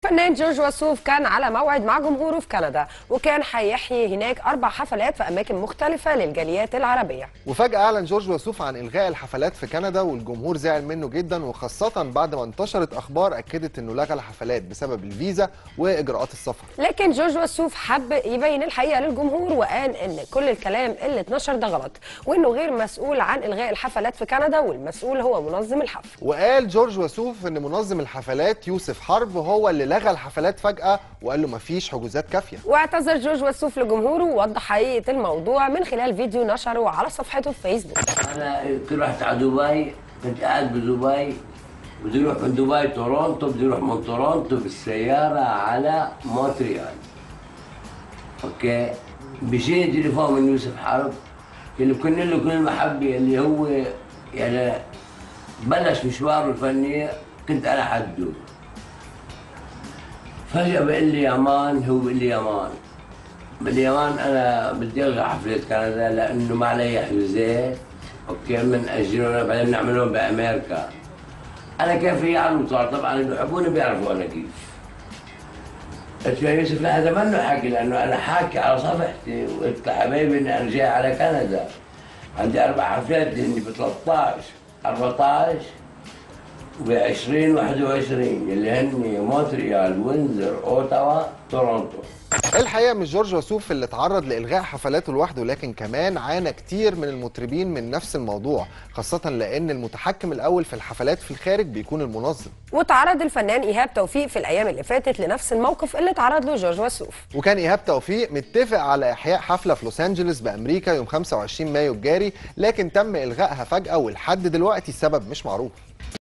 فنان جورج وسوف كان على موعد مع جمهوره في كندا، وكان هيحيي هناك 4 حفلات في أماكن مختلفة للجاليات العربية. وفجأة أعلن جورج وسوف عن إلغاء الحفلات في كندا، والجمهور زعل منه جدا، وخاصة بعد ما انتشرت أخبار أكدت إنه لغى الحفلات بسبب الفيزا وإجراءات السفر. لكن جورج وسوف حب يبين الحقيقة للجمهور، وقال إن كل الكلام اللي اتنشر ده غلط، وإنه غير مسؤول عن إلغاء الحفلات في كندا، والمسؤول هو منظم الحفل. وقال جورج وسوف إن منظم الحفلات يوسف حرب هو اللي لغى الحفلات فجأة، وقال له مفيش حجوزات كافية. واعتذر جورج وسوف لجمهوره ووضح حقيقة الموضوع من خلال فيديو نشره على صفحته في فيسبوك. أنا كنت رحت على دبي، كنت قاعد بدبي، بدي أروح من دبي تورونتو، بدي أروح من تورونتو بالسيارة على مونتريال. أوكي، بيجيني تليفون من يوسف حرب اللي كنا له كل المحبة، اللي هو يعني بلش مشواره الفني كنت أنا حده. فجأة بقول لي يا مان، هو بقول لي يا مان، بقول لي يا مان أنا بدي ألغي حفلة كندا لأنه ما علي حجوزات، أوكي، من أجلهم بعدين بنعملهم بأمريكا. أنا كيف يعرفوا؟ صار طبعا اللي بيحبوني بيعرفوا أنا كيف. قلت له يا يوسف لا هذا منه حكي، لأنه أنا حاكي على صفحتي وقلت لحبايبي إني أنا جاي على كندا. عندي 4 حفلات هني ب 13 14 ب 20 21 اللي هن مونتريال، وينزر، اوتاوا، تورونتو. الحقيقة مش جورج وسوف اللي اتعرض لإلغاء حفلاته لوحده، لكن كمان عانى كتير من المطربين من نفس الموضوع، خاصة لأن المتحكم الأول في الحفلات في الخارج بيكون المنظم. وتعرض الفنان إيهاب توفيق في الأيام اللي فاتت لنفس الموقف اللي تعرض له جورج وسوف. وكان إيهاب توفيق متفق على إحياء حفلة في لوس أنجلوس بأمريكا يوم 25 مايو الجاري، لكن تم إلغائها فجأة، ولحد دلوقتي السبب مش معروف.